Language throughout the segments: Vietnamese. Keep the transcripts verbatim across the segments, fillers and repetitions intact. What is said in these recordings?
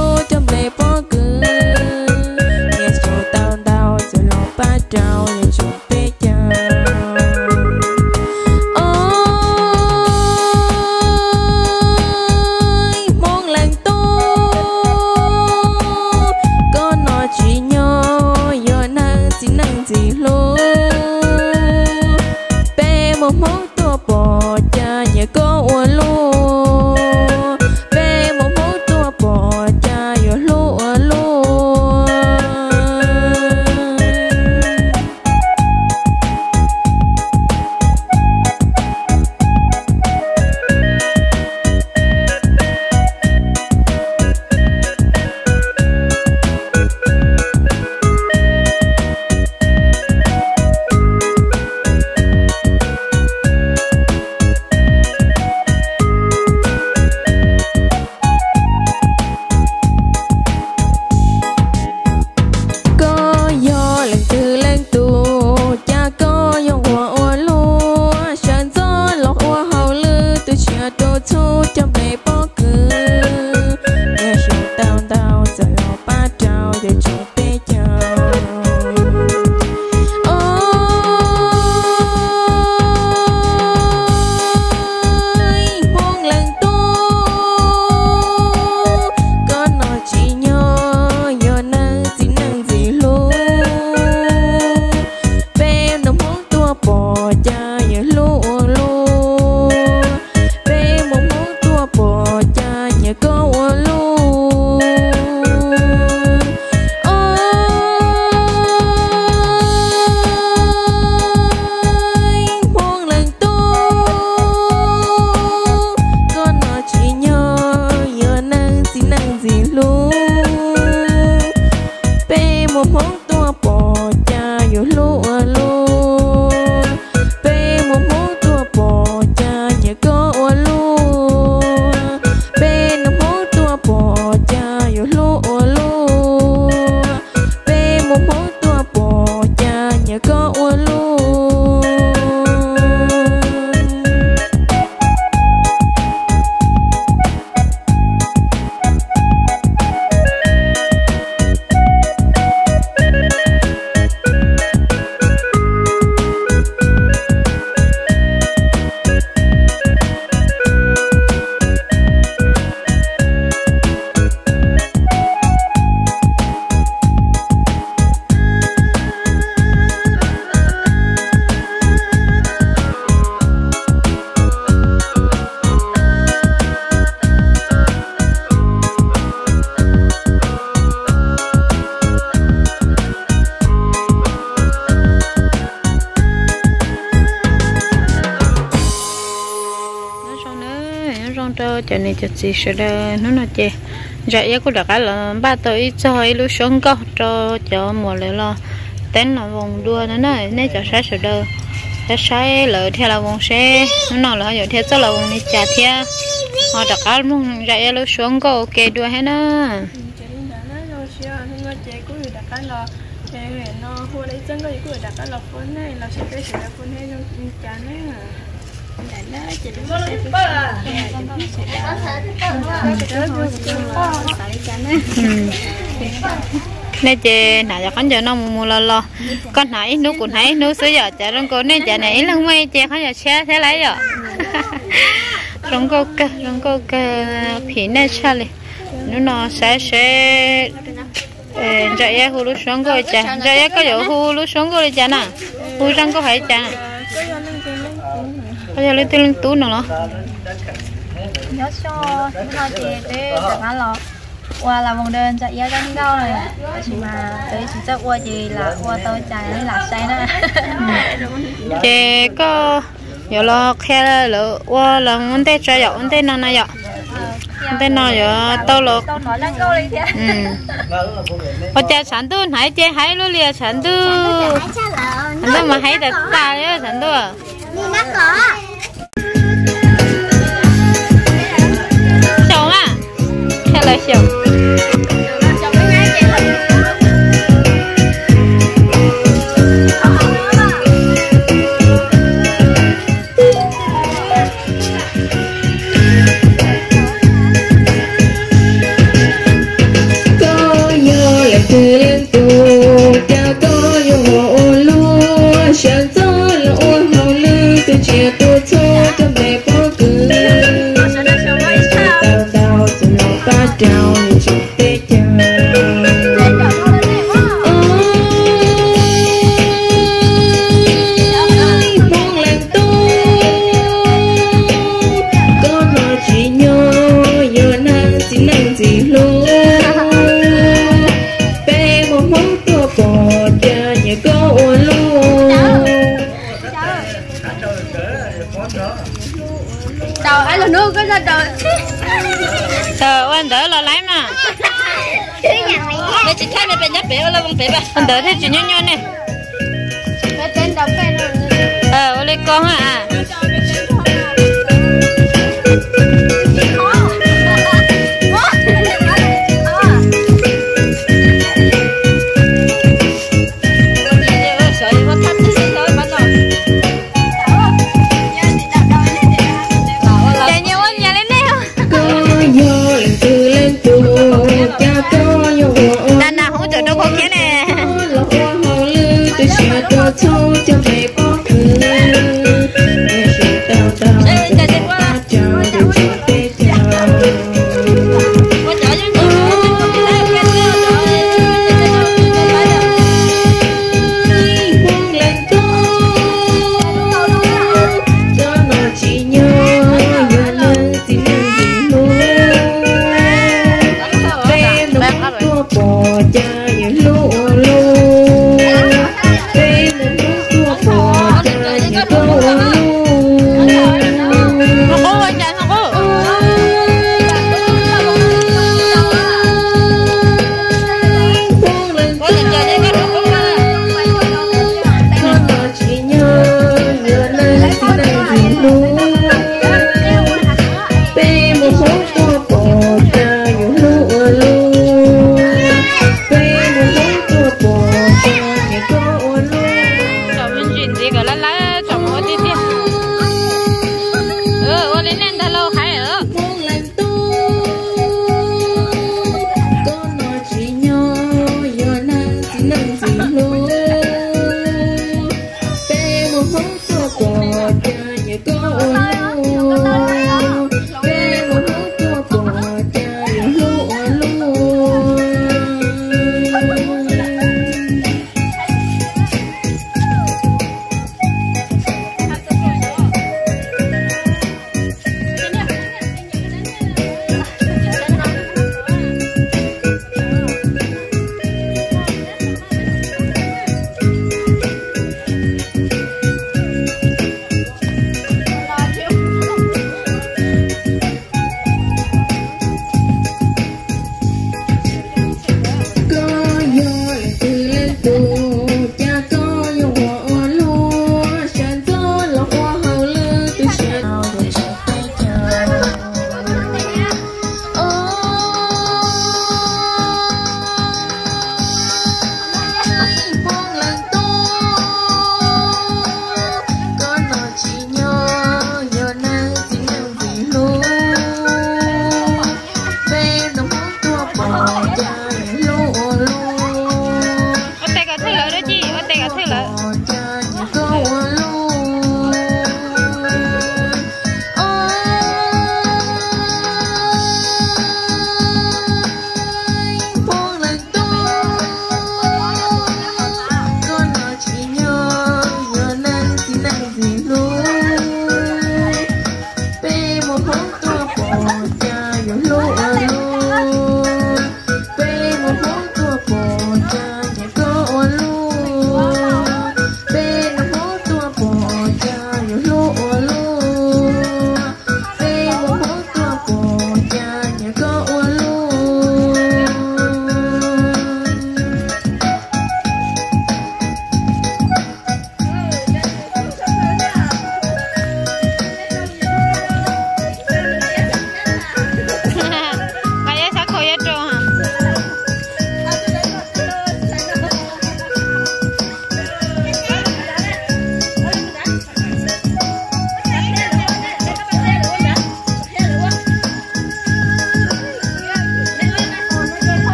trong lệ bỏ cứ nghe số tao tao rồi lo ba trao để chúng bé chào ôi mong lành tô có nói chỉ nhau giờ năng chỉ năng gì luôn bé một món tua bò cha nhà có uốn luôn bé một món tua bò cha giờ lúa luôn cho nên cho chị sẽ đỡ nó nó chị vậy cũng được cái là ba tới chơi lúc sống có cho cho mùa lại lo tên là vòng đua nó này nên cho sẽ sẽ đỡ sẽ sai lợi theo là vòng xe nó nào là giờ theo cho là vòng này trả theo họ được cái mong vậy lúc sống có ok đua hết đó nó hồi đấy chân cái của đặt cái lọc phun này là sẽ cái sữa phun hay nó chán đấy à để nó chỉ được nên chị nãy giờ con giờ nó mua lo lo con nãy nó cũng thấy nó sửa giờ chả rong cô nên chả nãy lần mấy chị con giờ xe thế lấy rồi rong cô cơ rong cô cơ phí này sao đi nó nó sẽ sẽ vậy hú lúc sống coi chả vậy có dấu hú lúc sống coi chả nè hú răng có phải chả bây giờ lấy tiền lương tú nữa nhớ cho nó chị để chẳng lo qua là vòng đơn chạy giá tăng cao này chỉ mà tới chỉ chắc qua gì là qua tôi chạy là say đó chị có giờ lo khe là qua là anh tê chơi dạo anh tê nào này dạo anh tê nào giờ tao lo ở cha sản tu hãy chơi hãy luôn liền sản tu anh ta mà hãy đặt ta đấy sản tu à chồng à khe là chồng từ lên tù cha có yêu hồ lúa sáng gió là ôi hầu lư từ chia tôi cho cho mẹ có cứ tao tao từ lòng ba trao như chụp tê cha đầu ấy là nước cái ra trời trời ơi anh đỡ lo lắm mà mẹ chỉ thay mẹ bên nhấp bể là bằng bể ba anh đỡ thế chỉ nhon nhon nè cái tên đọc cái này ờ ô lê con hả cho cho mẹ có cứ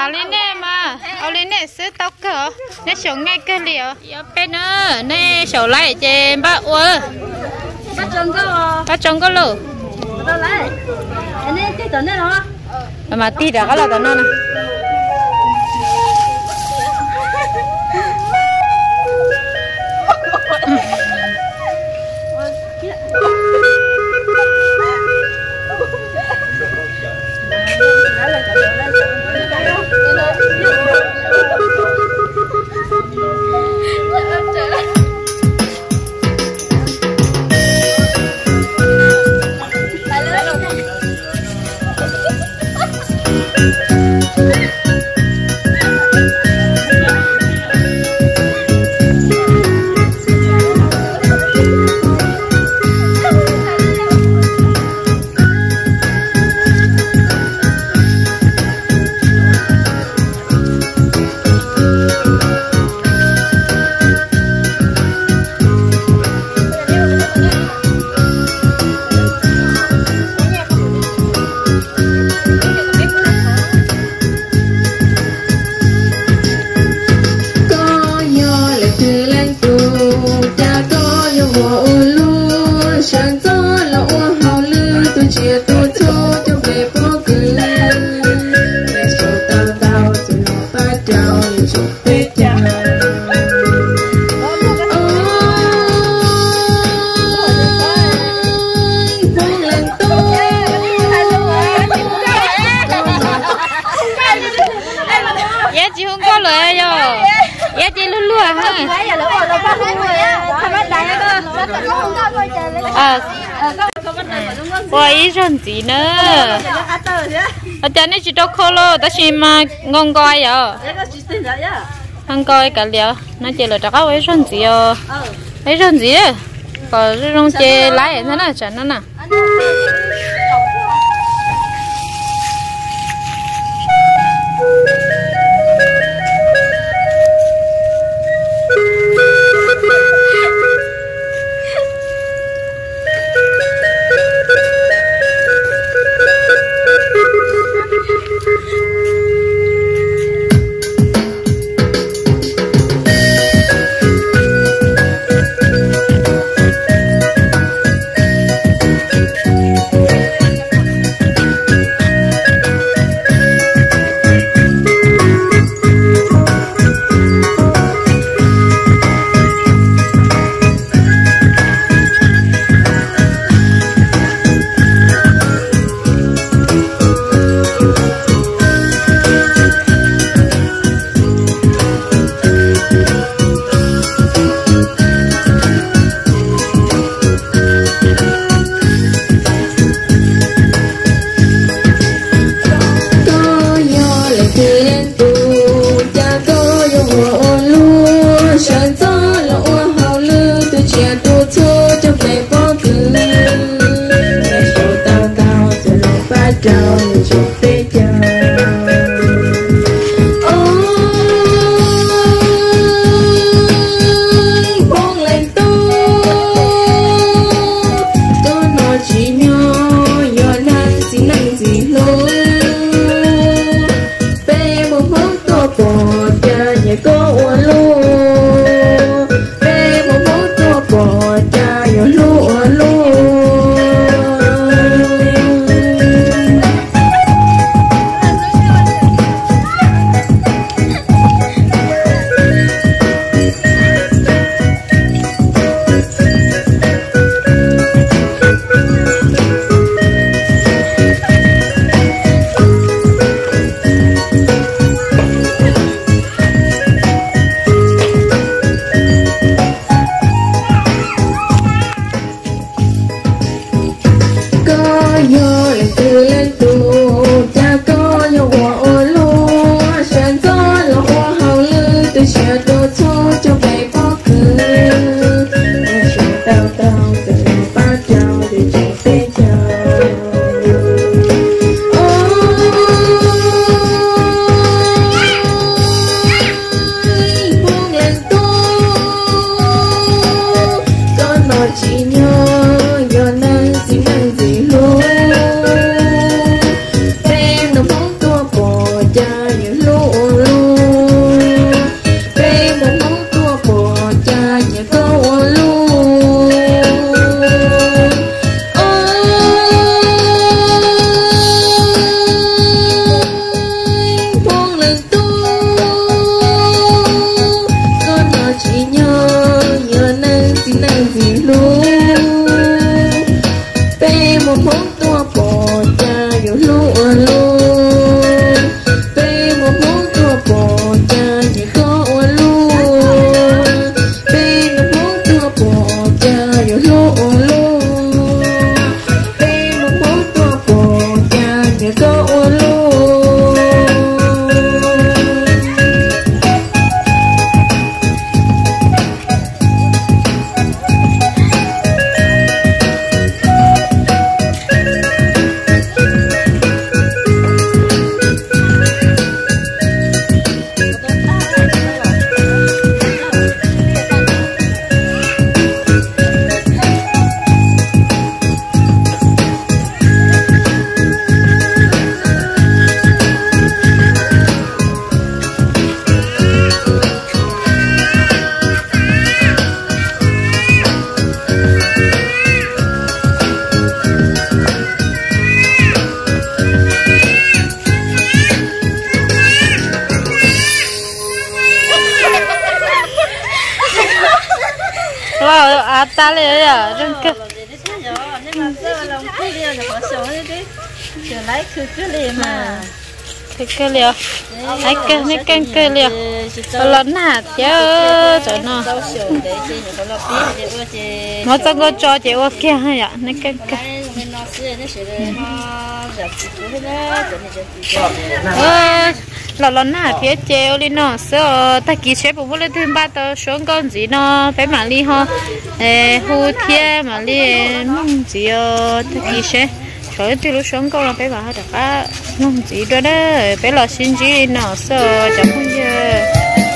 nào lên nè mà ở lên nè sữa tóc cơ nè sống ngay cơ liệu ở bên nữa nè sầu lại chè ba uơ bắt trồng có ba trồng có lử đâu lại anh ấy cái tuần này nó mà tí đã có là tuần nó nè quay run gì nữa ở trên này chỉ đâu khô lo ta chỉ mà ngon coi rồi ngon coi cả liệu nó chỉ là cho các quay run gì rồi ấy run gì đấy còn run chè lái thế nào chẳng nó nè Hãy subscribe cho kênh Ghiền Mì Gõ để không bỏ lỡ nhiều lũ lũ bé một món tua bò cha nhà câu lũ buông lần tu con nhỏ chỉ nhớ nhớ năng gì năng gì lũ bé một món tua bò cha nhiều lũ lũ bé một món tua bò cha nhà câu lũ bé một món tua bò cha nhiều lũ lũ bé một món tua bò cha nhà câu lũ wow à ta lấy à đừng cơ cái cái liều ai cơ mấy cái cơ liều lớn hả chứ trời nó nó cho cô cho chị ô kia hay ạ mấy cái cơ là lớn hả phía treo đi nó sợ ta kỹ chế bụng lên thêm ba tờ xuống con gì nó phải mà đi ho hú thiên mà đi nông gì ta kỹ chế rồi từ lúc xuống con là phải bảo được á nông gì đó đấy phải là xin gì nó sợ chẳng bao giờ